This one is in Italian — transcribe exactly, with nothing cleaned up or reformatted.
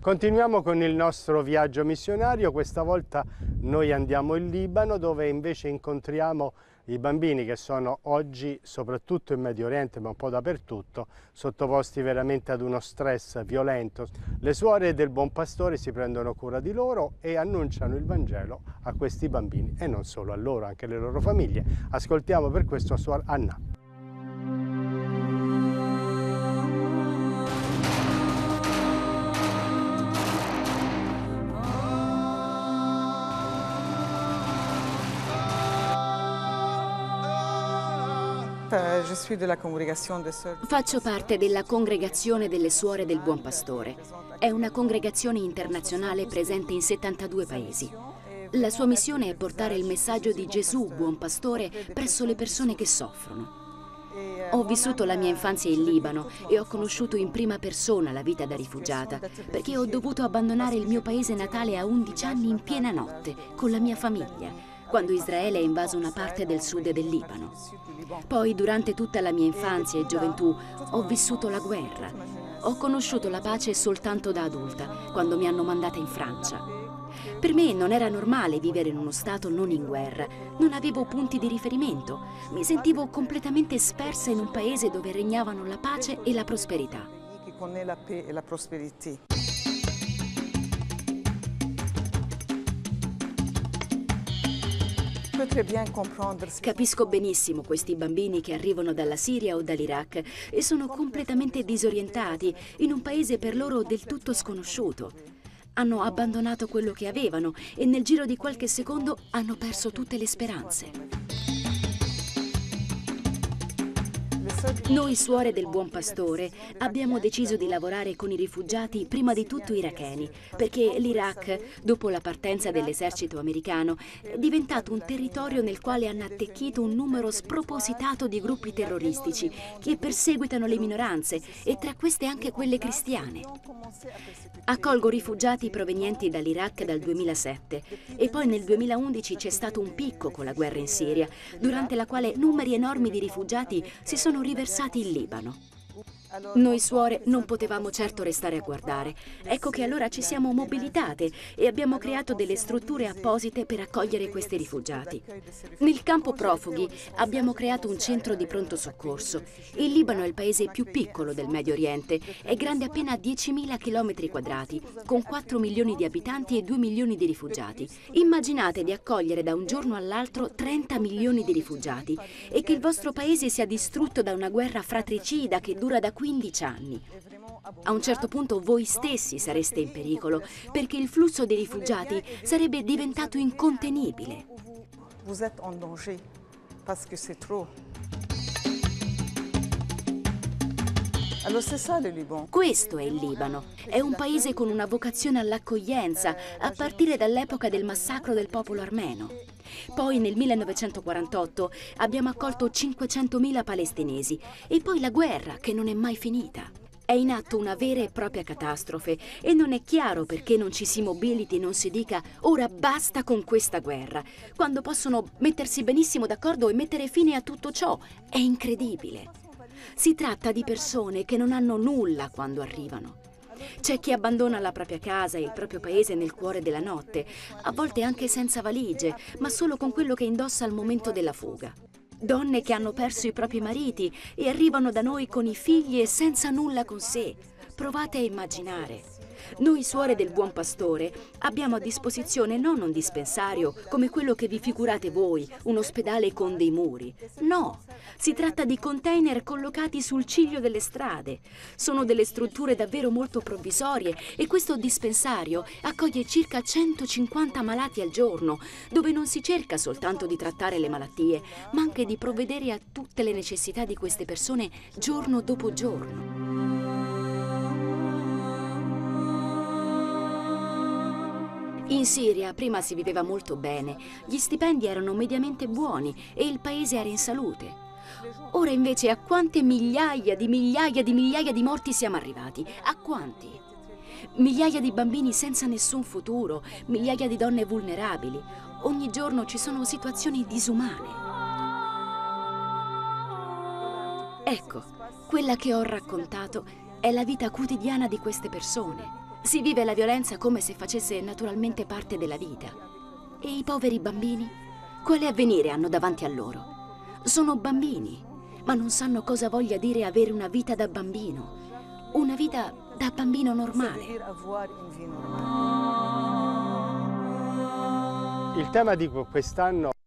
Continuiamo con il nostro viaggio missionario, questa volta noi andiamo in Libano dove invece incontriamo i bambini che sono oggi, soprattutto in Medio Oriente ma un po' dappertutto, sottoposti veramente ad uno stress violento. Le suore del Buon Pastore si prendono cura di loro e annunciano il Vangelo a questi bambini e non solo a loro, anche alle loro famiglie. Ascoltiamo per questo Suor Anna. Faccio parte della Congregazione delle Suore del Buon Pastore. È una congregazione internazionale presente in settantadue paesi. La sua missione è portare il messaggio di Gesù, Buon Pastore, presso le persone che soffrono. Ho vissuto la mia infanzia in Libano e ho conosciuto in prima persona la vita da rifugiata, perché ho dovuto abbandonare il mio paese natale a undici anni in piena notte, con la mia famiglia, quando Israele ha invaso una parte del sud del Libano. Poi, durante tutta la mia infanzia e gioventù, ho vissuto la guerra. Ho conosciuto la pace soltanto da adulta, quando mi hanno mandata in Francia. Per me non era normale vivere in uno stato non in guerra. Non avevo punti di riferimento. Mi sentivo completamente spersa in un paese dove regnavano la pace e la prosperità. Capisco benissimo questi bambini che arrivano dalla Siria o dall'Iraq e sono completamente disorientati in un paese per loro del tutto sconosciuto. Hanno abbandonato quello che avevano e nel giro di qualche secondo hanno perso tutte le speranze. Noi suore del Buon Pastore abbiamo deciso di lavorare con i rifugiati, prima di tutto iracheni, perché l'Iraq, dopo la partenza dell'esercito americano, è diventato un territorio nel quale hanno attecchito un numero spropositato di gruppi terroristici che perseguitano le minoranze e tra queste anche quelle cristiane. Accolgo rifugiati provenienti dall'Iraq dal duemilasette e poi nel duemilaundici c'è stato un picco con la guerra in Siria, durante la quale numeri enormi di rifugiati si sono riversati in Libano. Noi suore non potevamo certo restare a guardare. Ecco che allora ci siamo mobilitate e abbiamo creato delle strutture apposite per accogliere questi rifugiati. Nel campo profughi abbiamo creato un centro di pronto soccorso. Il Libano è il paese più piccolo del Medio Oriente, è grande appena diecimila chilometri quadrati, con quattro milioni di abitanti e due milioni di rifugiati. Immaginate di accogliere da un giorno all'altro trenta milioni di rifugiati e che il vostro paese sia distrutto da una guerra fratricida che dura da quindici anni. A un certo punto voi stessi sareste in pericolo perché il flusso dei rifugiati sarebbe diventato incontenibile. Vous êtes en danger parce que c'est trop. Questo è il Libano. È un paese con una vocazione all'accoglienza a partire dall'epoca del massacro del popolo armeno. Poi nel millenovecentoquarantotto abbiamo accolto cinquecentomila palestinesi e poi la guerra che non è mai finita. È in atto una vera e propria catastrofe e non è chiaro perché non ci si mobiliti e non si dica ora basta con questa guerra, quando possono mettersi benissimo d'accordo e mettere fine a tutto ciò. È incredibile. Si tratta di persone che non hanno nulla quando arrivano. C'è chi abbandona la propria casa e il proprio paese nel cuore della notte, a volte anche senza valigie, ma solo con quello che indossa al momento della fuga. Donne che hanno perso i propri mariti e arrivano da noi con i figli e senza nulla con sé. Provate a immaginare. Noi suore del Buon Pastore abbiamo a disposizione non un dispensario come quello che vi figurate voi, un ospedale con dei muri. No, si tratta di container collocati sul ciglio delle strade. Sono delle strutture davvero molto provvisorie e questo dispensario accoglie circa centocinquanta malati al giorno, dove non si cerca soltanto di trattare le malattie, ma anche di provvedere a tutte le necessità di queste persone giorno dopo giorno. In Siria prima si viveva molto bene, gli stipendi erano mediamente buoni e il paese era in salute. Ora invece a quante migliaia di migliaia di migliaia di morti siamo arrivati? A quanti? Migliaia di bambini senza nessun futuro, migliaia di donne vulnerabili. Ogni giorno ci sono situazioni disumane. Ecco, quella che ho raccontato è la vita quotidiana di queste persone. Si vive la violenza come se facesse naturalmente parte della vita. E i poveri bambini? Quale avvenire hanno davanti a loro? Sono bambini, ma non sanno cosa voglia dire avere una vita da bambino. Una vita da bambino normale. Il tema di quest'anno